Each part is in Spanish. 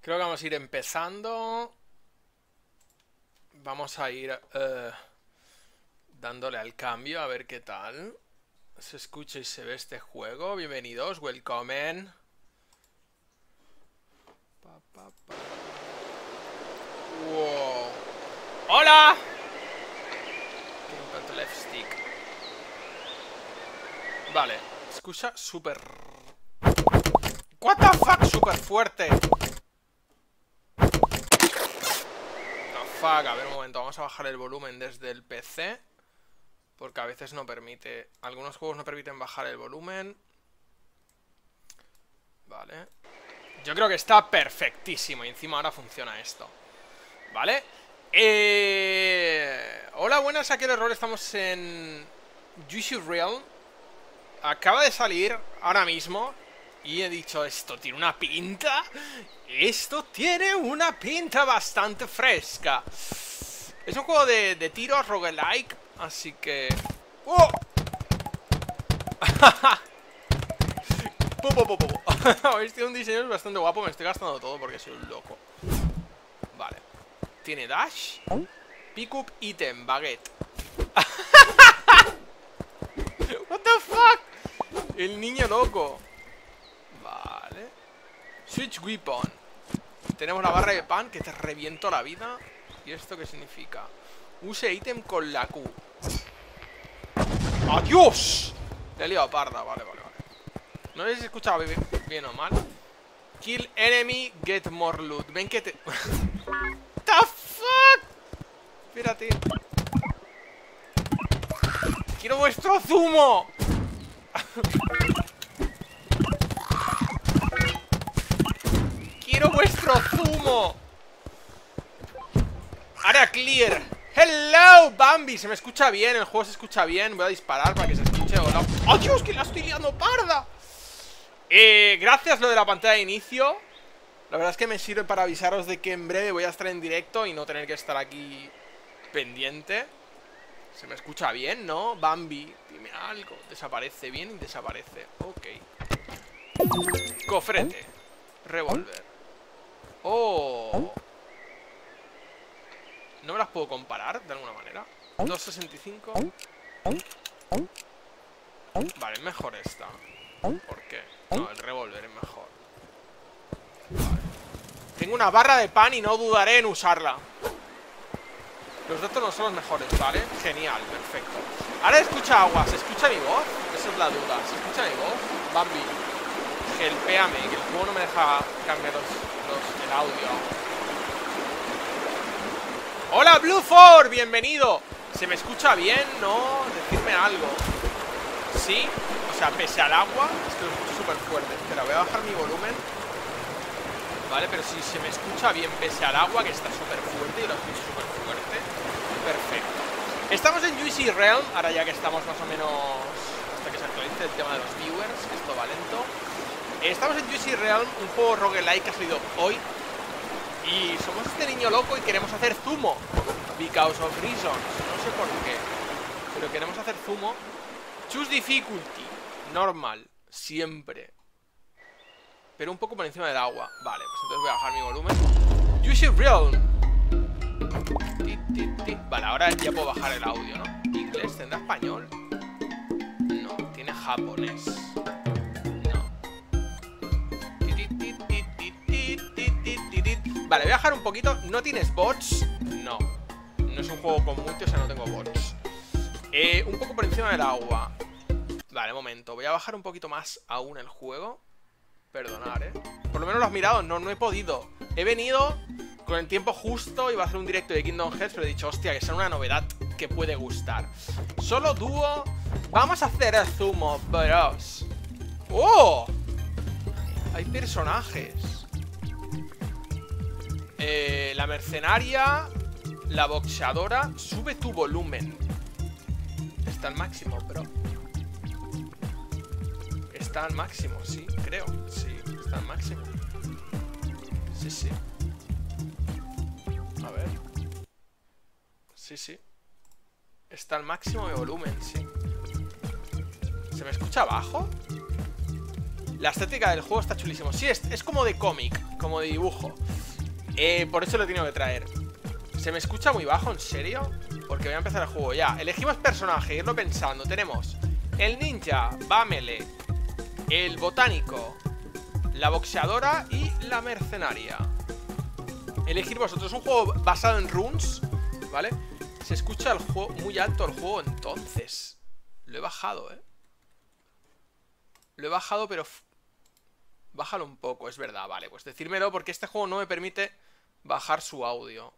Creo que vamos a ir empezando. Vamos a ir dándole al cambio a ver qué tal se escucha y se ve este juego. Bienvenidos, welcome. Wow. ¡Hola! Input left stick. Vale, escucha súper... What the fuck, súper fuerte. A ver un momento, vamos a bajar el volumen desde el PC, porque a veces no permite. Algunos juegos no permiten bajar el volumen. Vale. Yo creo que está perfectísimo y encima ahora funciona esto. Vale. Hola, buenas, aquí el error. Estamos en Juicy Realm. Acaba de salir ahora mismo y he dicho, esto tiene una pinta. Esto tiene una pinta bastante fresca. Es un juego de tiros roguelike, así que... ¡Oh! Habéis tenido un diseño bastante guapo. Me estoy gastando todo porque soy un loco. Vale. Tiene dash, pick up item, baguette. What the fuck. El niño loco. Vale. Switch weapon. Tenemos la barra de pan que te reviento la vida. ¿Y esto qué significa? Use ítem con la Q. ¡Adiós! Le he liado parda, vale. No sé si se escuchaba bien o mal. Kill enemy, get more loot. Ven que te... The fuck. Espérate. Quiero vuestro zumo. Quiero vuestro zumo. Área clear. Hello, Bambi. Se me escucha bien, el juego se escucha bien. Voy a disparar para que se escuche. Hola. ¡Oh, Dios! Que la estoy liando parda. Gracias lo de la pantalla de inicio. La verdad es que me sirve para avisaros de que en breve voy a estar en directo y no tener que estar aquí pendiente. Se me escucha bien, ¿no? Bambi, dime algo. Desaparece bien y desaparece. Ok. Cofrete. Revólver. Oh. ¿No me las puedo comparar de alguna manera? 265. Vale, es mejor esta. ¿Por qué? No, el revólver es mejor. Vale. Tengo una barra de pan y no dudaré en usarla. Los datos no son los mejores, ¿vale? Genial, perfecto. Ahora escucha agua, ¿se escucha mi voz? Esa es la duda, ¿se escucha mi voz? Bambi, helpéame, que el juego no me deja cambiar el audio. ¡Hola, Blueford! ¡Bienvenido! ¿Se me escucha bien? ¿No? Decidme algo. ¿Sí? O sea, pese al agua, es que lo escucho súper fuerte. Espera, voy a bajar mi volumen. Vale, pero si se me escucha bien pese al agua, que está súper fuerte y lo escucho súper fuerte. Perfecto. Estamos en Juicy Realm, ahora ya que estamos más o menos hasta que se actualice el tema de los viewers, que esto va lento. Estamos en Juicy Realm, un juego roguelike que ha salido hoy. Y somos este niño loco y queremos hacer zumo. Because of reasons, no sé por qué, pero queremos hacer zumo. Choose difficulty, normal, siempre, pero un poco por encima del agua. Vale, pues entonces voy a bajar mi volumen. Juicy Realm. Vale, ahora ya puedo bajar el audio, ¿no? ¿Inglés? ¿Tendrá español? No, tiene japonés. No. Vale, voy a bajar un poquito. ¿No tienes bots? No. No es un juego con multi, o sea, no tengo bots. Un poco por encima del agua. Vale, un momento. Voy a bajar un poquito más aún el juego. Perdonad, Por lo menos lo has mirado. No he podido. He venido con el tiempo justo. Iba a hacer un directo de Kingdom Hearts, pero he dicho, hostia, que sea una novedad que puede gustar. Solo dúo. Vamos a hacer el zumo, bros. ¡Oh! Hay personajes. La mercenaria. La boxeadora. Sube tu volumen. Está al máximo, bro. Está al máximo, sí, creo. Sí, está al máximo. Sí. A ver. Sí. Está al máximo de volumen, sí. ¿Se me escucha abajo? La estética del juego está chulísimo. Sí, es como de cómic, como de dibujo. Por eso lo he tenido que traer. ¿Se me escucha muy bajo, en serio? Porque voy a empezar el juego ya. Elegimos personaje, irlo pensando. Tenemos el ninja, va melee, el botánico, la boxeadora y la mercenaria. Elegir vosotros. Es un juego basado en runes, ¿vale? Se escucha el juego muy alto el juego, entonces. Lo he bajado, Lo he bajado, pero... Bájalo un poco, es verdad, vale. Pues decírmelo porque este juego no me permite bajar su audio.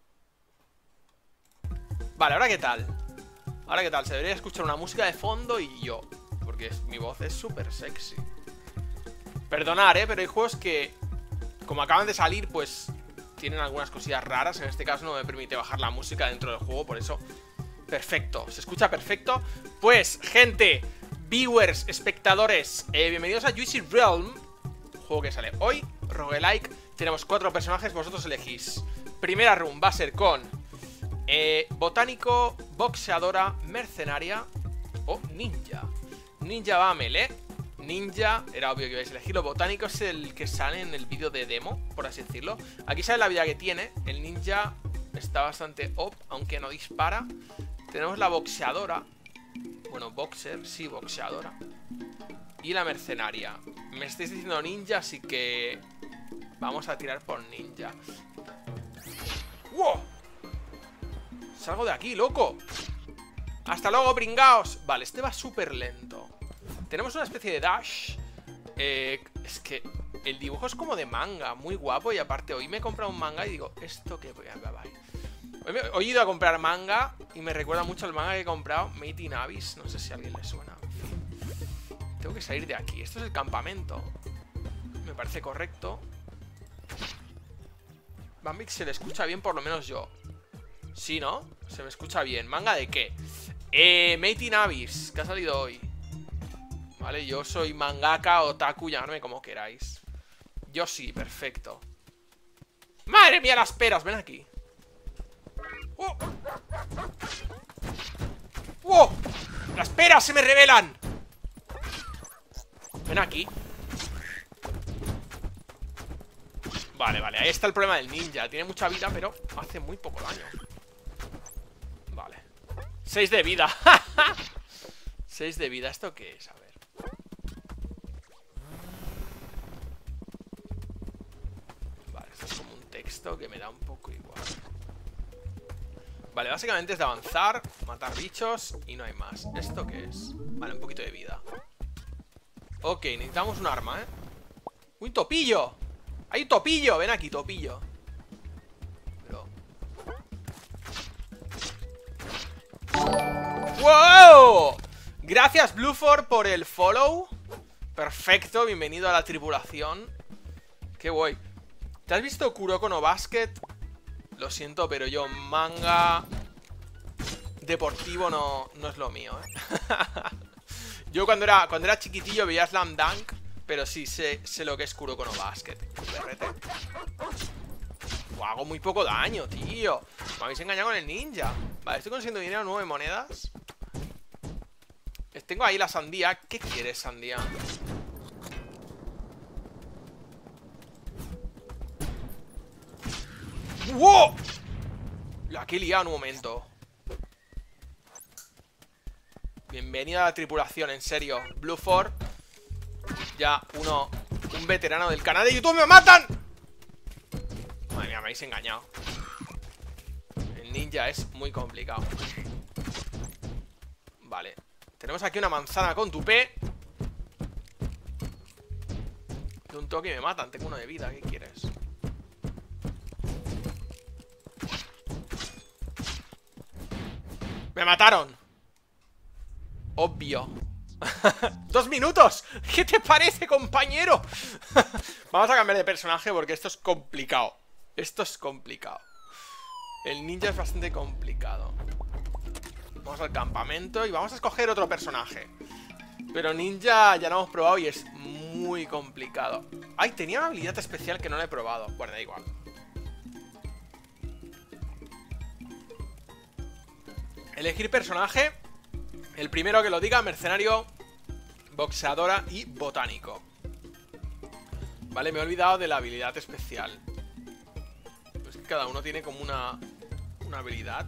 Vale, ¿ahora qué tal? ¿Ahora qué tal? Se debería escuchar una música de fondo y yo, porque mi voz es súper sexy. Perdonad, pero hay juegos que, como acaban de salir, pues tienen algunas cosillas raras. En este caso no me permite bajar la música dentro del juego, por eso... Perfecto, se escucha perfecto. Pues, gente, viewers, espectadores, bienvenidos a Juicy Realm, juego que sale hoy, roguelike. Tenemos 4 personajes, vosotros elegís. Primera run va a ser con botánico, boxeadora, mercenaria o ninja. Ninja va a melee. Ninja, era obvio que ibais a elegirlo. Botánico es el que sale en el vídeo de demo, por así decirlo. Aquí sale la vida que tiene. El ninja está bastante up, aunque no dispara. Tenemos la boxeadora. Bueno, boxer, sí, boxeadora. Y la mercenaria. Me estáis diciendo ninja, así que vamos a tirar por ninja. ¡Wow! Salgo de aquí, loco. Hasta luego, pringaos. Vale, este va súper lento. Tenemos una especie de dash. Es que el dibujo es como de manga, muy guapo. Y aparte hoy me he comprado un manga y digo, ¿esto qué voy a ver? Hoy he ido a comprar manga y me recuerda mucho al manga que he comprado, Made in Abyss. No sé si a alguien le suena. En fin. Tengo que salir de aquí. Esto es el campamento. Me parece correcto. Bambix se le escucha bien, por lo menos yo. Sí, ¿no? Se me escucha bien. ¿Manga de qué? Made in Abyss, que ha salido hoy. Vale, yo soy mangaka, otaku, llamadme como queráis. Yo sí, perfecto. ¡Madre mía, las peras! Ven aquí. ¡Oh! ¡Oh! ¡Las peras se me revelan! Ven aquí. Vale, vale, ahí está el problema del ninja. Tiene mucha vida, pero hace muy poco daño. Vale. 6 de vida. 6 de vida, ¿esto qué es? A ver. Vale, esto es como un texto que me da un poco igual. Vale, básicamente es de avanzar, matar bichos y no hay más. ¿Esto qué es? Vale, un poquito de vida. Ok, necesitamos un arma, ¡Un topillo! ¡Hay un topillo! Ven aquí, topillo. Pero... ¡Wow! Gracias, Blueford, por el follow. Perfecto, bienvenido a la tripulación. Qué guay. ¿Te has visto Kuroko no Basket? Lo siento, pero yo manga deportivo no es lo mío, Yo cuando era chiquitillo veía Slam Dunk, pero sí sé lo que es Kuroko no Basket. Hago muy poco daño, tío. Me habéis engañado con el ninja. Vale, estoy consiguiendo dinero, 9 monedas. Tengo ahí la sandía. ¿Qué quieres, sandía? ¡Wow! La que he liado en un momento. Bienvenido a la tripulación, en serio. Blueford. Ya un veterano del canal de YouTube. ¡Me matan! Madre mía, me habéis engañado. El ninja es muy complicado. Vale. Tenemos aquí una manzana con tupé. De un toque y me matan. Tengo uno de vida, ¿qué quieres? ¡Me mataron! Obvio. 2 minutos. ¿Qué te parece, compañero? Vamos a cambiar de personaje porque esto es complicado. Esto es complicado. El ninja es bastante complicado. Vamos al campamento y vamos a escoger otro personaje. Pero ninja ya lo hemos probado y es muy complicado. Ay, tenía una habilidad especial que no la he probado. Bueno, da igual. Elegir personaje. El primero que lo diga: mercenario, boxeadora y botánico. Vale, me he olvidado de la habilidad especial. Pues cada uno tiene como una habilidad.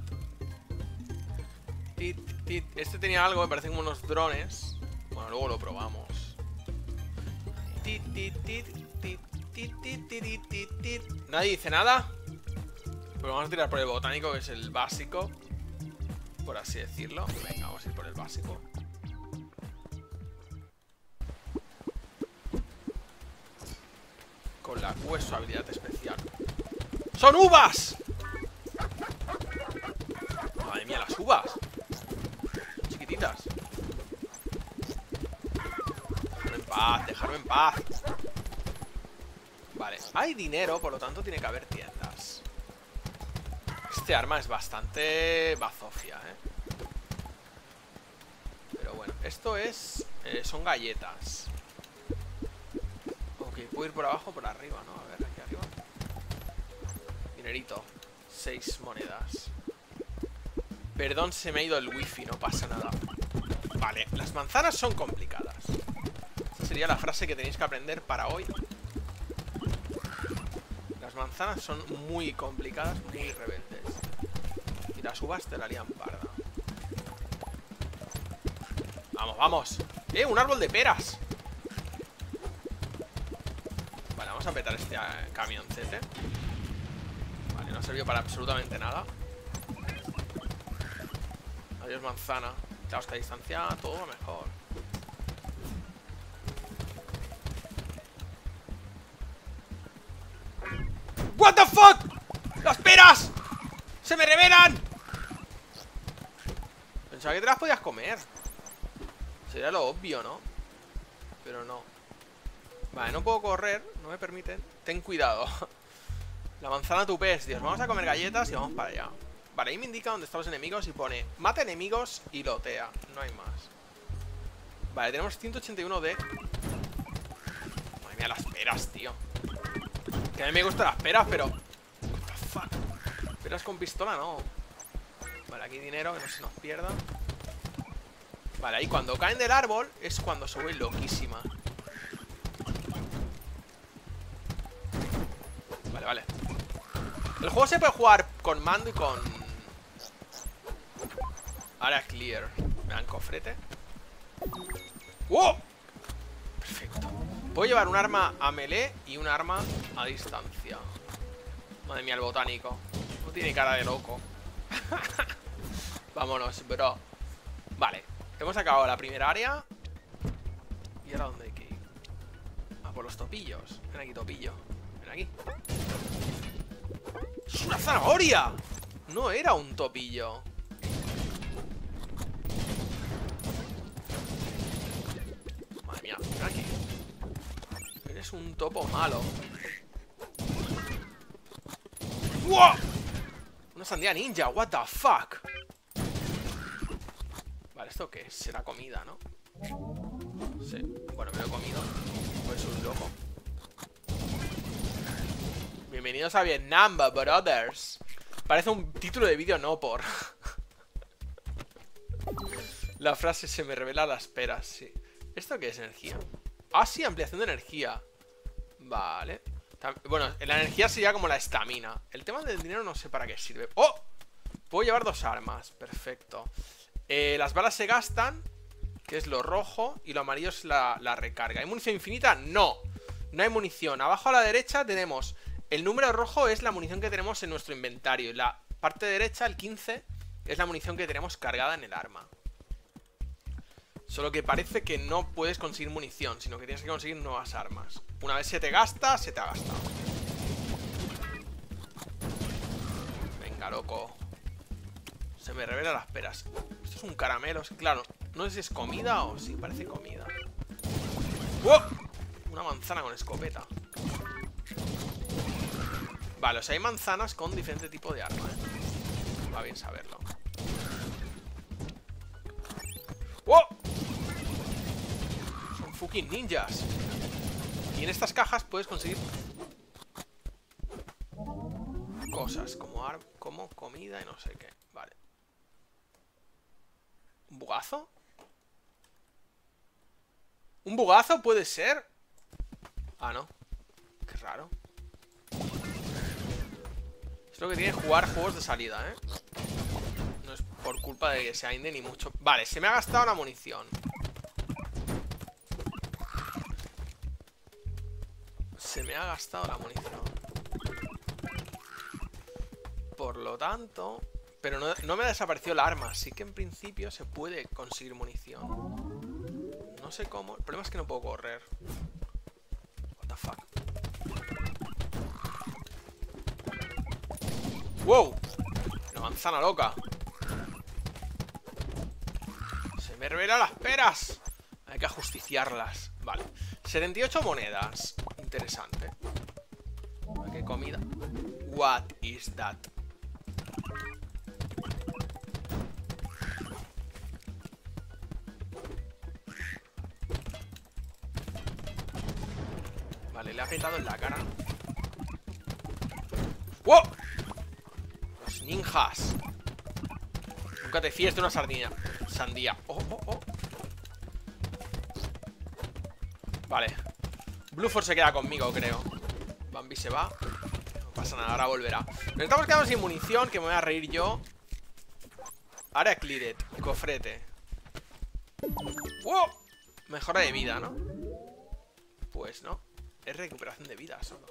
Este tenía algo, me parecen como unos drones. Bueno, luego lo probamos. Nadie dice nada. Pues vamos a tirar por el botánico, que es el básico, por así decirlo. Venga, vamos a ir por el básico. Con la Q es su habilidad especial. ¡Son uvas! Madre mía, las uvas. Chiquititas. Dejadme en paz, dejadme en paz. Vale, hay dinero, por lo tanto tiene que haber tiendas. Este arma es bastante bazofia, Pero bueno, esto es... son galletas. Ok, puedo ir por abajo o por arriba, ¿no? A ver, aquí arriba. Dinerito. 6 monedas. Perdón, se me ha ido el wifi, no pasa nada. Vale, las manzanas son complicadas. Esa sería la frase que tenéis que aprender para hoy. Las manzanas son muy complicadas, muy rebeldes. Y las uvas te la lían parda. Vamos, vamos. Un árbol de peras. Vale, vamos a petar este camioncete. Vale, no ha servido para absolutamente nada. Adiós, manzana. Claro, esta distancia todo va mejor. What the fuck. ¡Las peras! ¡Se me revelan! Pensaba que te las podías comer. Sería lo obvio, ¿no? Pero no. Vale, no puedo correr, no me permiten. Ten cuidado. La manzana tupés, Dios. Vamos a comer galletas y vamos para allá. Vale, ahí me indica dónde están los enemigos y pone mata enemigos y lotea. No hay más. Vale, tenemos 181 de... Madre mía, las peras, tío. Que a mí me gustan las peras, pero... What the fuck. Peras con pistola, no. Vale, aquí dinero, que no se nos pierda. Vale, ahí cuando caen del árbol es cuando se vuelve loquísima. Vale, vale. El juego se puede jugar con mando y con... Área clear. Me dan cofrete. ¡Wow! Perfecto. Puedo llevar un arma a melee y un arma a distancia. Madre mía, el botánico. No tiene cara de loco. Vámonos, bro. Vale, hemos acabado la primera área. ¿Y ahora dónde hay que ir? Ah, por los topillos. Ven aquí, topillo. Ven aquí. ¡Es una zanahoria! No era un topillo. Madre mía, ven aquí. Eres un topo malo. ¡Wow! Una sandía ninja, what the fuck. Vale, ¿esto qué es? Será comida, ¿no? Sí, bueno, me lo he comido. Pues un loco. Bienvenidos a Vietnam, brothers. Parece un título de vídeo, no por. La frase se me revela a las peras, sí. ¿Esto qué es? Energía. Ah, sí, ampliación de energía. Vale. Bueno, la energía sería como la estamina. El tema del dinero no sé para qué sirve. ¡Oh! Puedo llevar 2 armas. Perfecto. Las balas se gastan, que es lo rojo, y lo amarillo es la recarga. ¿Hay munición infinita? No. No hay munición. Abajo a la derecha tenemos... El número rojo es la munición que tenemos en nuestro inventario. Y la parte derecha, el 15, es la munición que tenemos cargada en el arma. Solo que parece que no puedes conseguir munición, sino que tienes que conseguir nuevas armas. Una vez se te gasta, se te ha gastado. Venga, loco. Se me revelan las peras. Esto es un caramelo, claro. No sé si es comida o sí, parece comida. ¡Wow! Una manzana con escopeta. Vale, o sea, hay manzanas con diferente tipo de arma, Va bien saberlo. ¡Wow! Son fucking ninjas. Y en estas cajas puedes conseguir cosas como comida y no sé qué. Vale. ¿Un bugazo? ¿Un bugazo puede ser? Ah, no. Qué raro. Creo que tiene que jugar juegos de salida, ¿eh? No es por culpa de que sea indie ni mucho. Vale, se me ha gastado la munición. Se me ha gastado la munición. Por lo tanto... Pero no me ha desaparecido el arma. Así que en principio se puede conseguir munición. No sé cómo. El problema es que no puedo correr. What the fuck. ¡Wow! Una manzana loca. Se me revelan las peras. Hay que ajusticiarlas. Vale. 78 monedas. Interesante. ¿Qué comida? What is that? Vale, le ha petado en la cara. ¡Wow! Los ninjas. Nunca te fíes de una sandía. Oh, oh, oh. Vale. Blueford se queda conmigo, creo. Bambi se va. No pasa nada, ahora volverá. Nos estamos quedando sin munición, que me voy a reír yo. Área cleared. Cofrete. ¡Wow! Mejora de vida, ¿no? Pues no. Es recuperación de vida solo.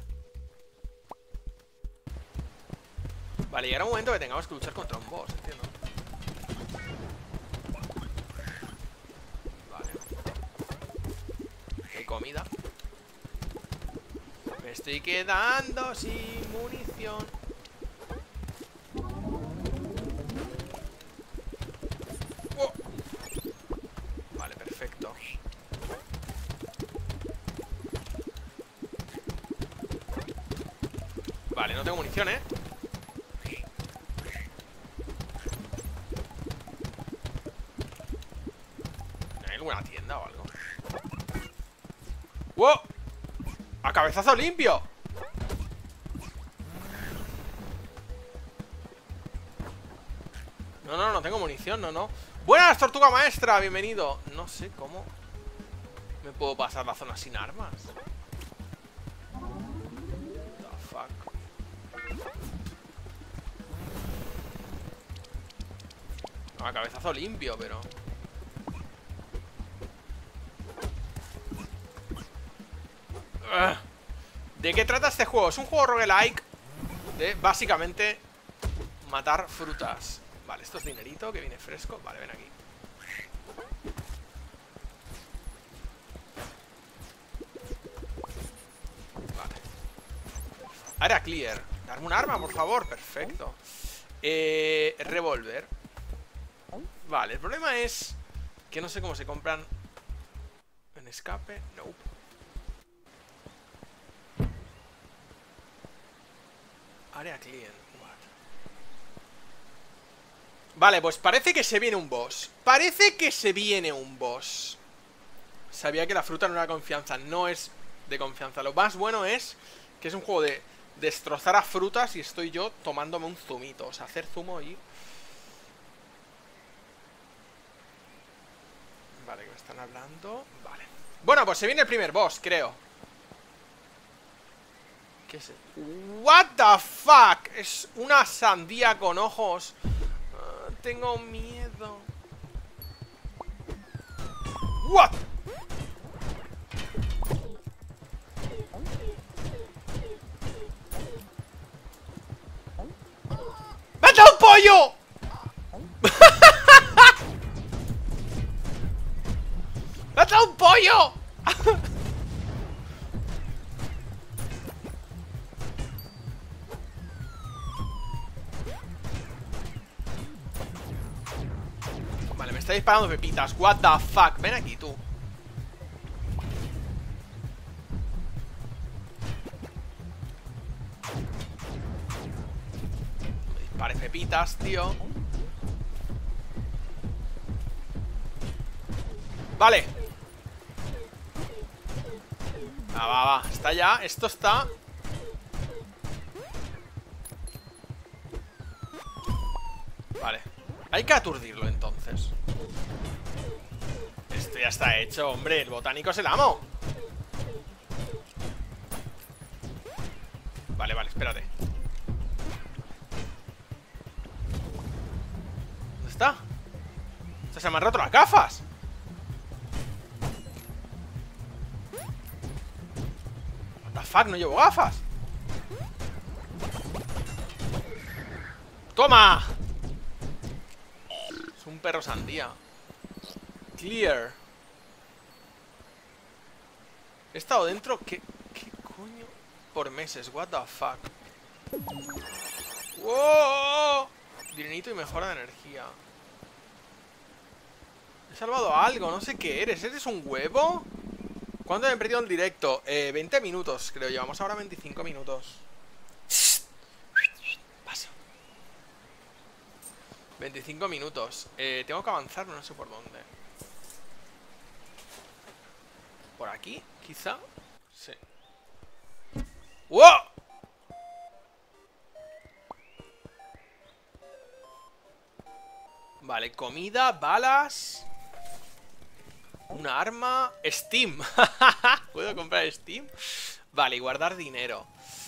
Vale, llegará un momento que tengamos que luchar contra un boss, entiendo. Vale. Hay comida. Me estoy quedando sin munición. Oh. Vale, perfecto. Vale, no tengo munición, ¿eh? ¿Hay alguna tienda o algo? ¡Wow! ¡A cabezazo limpio! No tengo munición, no. ¡Buenas, tortuga maestra! Bienvenido. No sé cómo me puedo pasar la zona sin armas. The fuck. A cabezazo limpio, pero... ¿De qué trata este juego? Es un juego roguelike de, básicamente, matar frutas. Vale, esto es dinerito que viene fresco. Vale, ven aquí. Vale. Área clear. Darme un arma, por favor. Perfecto. Revólver. Vale, el problema es que no sé cómo se compran. En escape, nope. Área clear. Vale, pues parece que se viene un boss. Parece que se viene un boss. Sabía que la fruta no era confianza. No es de confianza. Lo más bueno es que es un juego de destrozar a frutas y estoy yo tomándome un zumito. O sea, hacer zumo y... Vale, que me están hablando. Vale. Bueno, pues se viene el primer boss, creo. ¿Qué es? What the fuck? Es una sandía con ojos. Tengo miedo. What? ¡Mata un pollo! ¡Mata un pollo! Vale, me está disparando pepitas. What the fuck, ven aquí tú. Me dispares pepitas, tío. Vale. Va, está ya, esto está. Vale. Hay que aturdirlo entonces. Esto ya está hecho, hombre. El botánico es el amo. Vale, espérate. Se me han roto las gafas. What the fuck, no llevo gafas. ¡Toma! Es un perro sandía. Clear. He estado dentro. ¿Qué coño? Por meses, what the fuck. ¡Wow! Dinerito y mejora de energía. He salvado algo, no sé qué eres. ¿Eres un huevo? ¿Cuánto he perdido el directo? 20 minutos, creo. Llevamos ahora 25 minutos. Paso. 25 minutos. Tengo que avanzar, no sé por dónde. ¿Por aquí? ¿Quizá? Sí. ¡Wow! Vale, comida, balas. Una arma. Steam. ¿Puedo comprar Steam? Vale, y guardar dinero.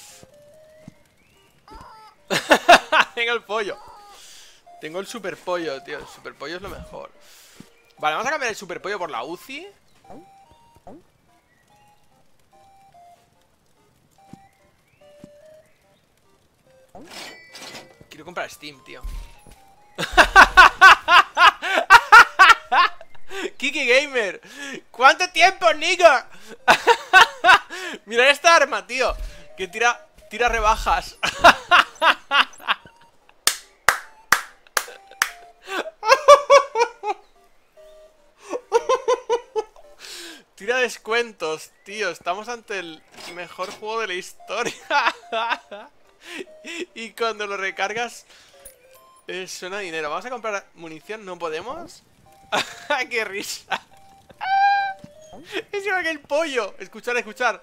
Tengo el pollo. Tengo el super pollo, tío. El super pollo es lo mejor. Vale, vamos a cambiar el super pollo por la UCI. Quiero comprar Steam, tío. Kiki Gamer. ¿Cuánto tiempo, nigga? Mira esta arma, tío. Que tira rebajas. Tira descuentos, tío. Estamos ante el mejor juego de la historia. Y cuando lo recargas suena dinero. Vamos a comprar munición. ¿No podemos? ¡Qué risa! Es igual que el pollo. Escuchar, escuchar.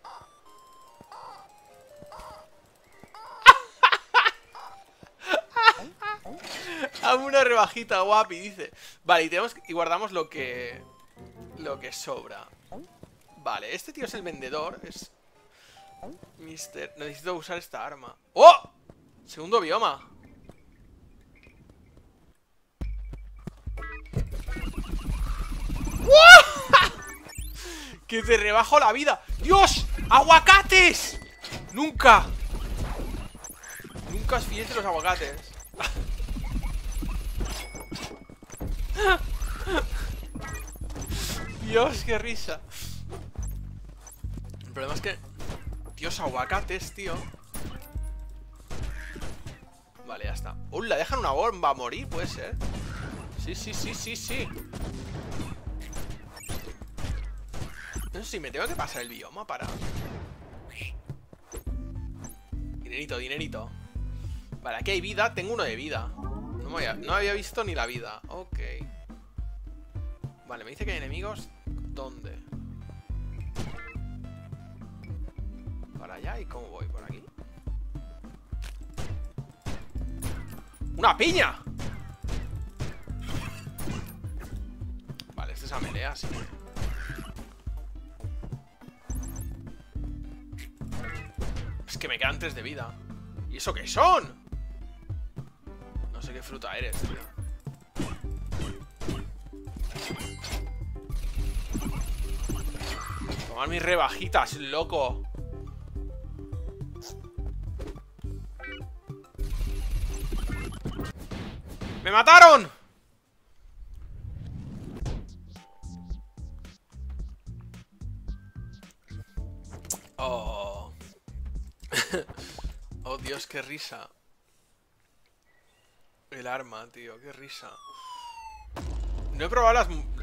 Hago una rebajita, guapi, dice. Vale, y guardamos lo que sobra. Vale, este tío es el vendedor. Es Mister... Necesito usar esta arma. ¡Oh! Segundo bioma. Que te rebajo la vida. ¡Dios! ¡Aguacates! ¡Nunca! Nunca os fiéis de los aguacates. Dios, qué risa. El problema es que... Dios, aguacates, tío. Vale, ya está. ¡Hola! ¿Dejan una bomba a morir? Puede ser. Sí, sí, sí, sí, sí. No sé si me tengo que pasar el bioma para... Dinerito, dinerito. Vale, aquí hay vida. Tengo uno de vida. No había visto ni la vida. Ok. Vale, me dice que hay enemigos. ¿Dónde? Para allá. ¿Y cómo voy? ¿Por aquí? ¡Una piña! Vale, este es a melee, así que... Es que me quedan 3 de vida. ¿Y eso qué son? No sé qué fruta eres, tío. Tomar mis rebajitas, loco. ¡Me mataron! Oh. Oh, Dios, qué risa. El arma, tío, qué risa. No he probado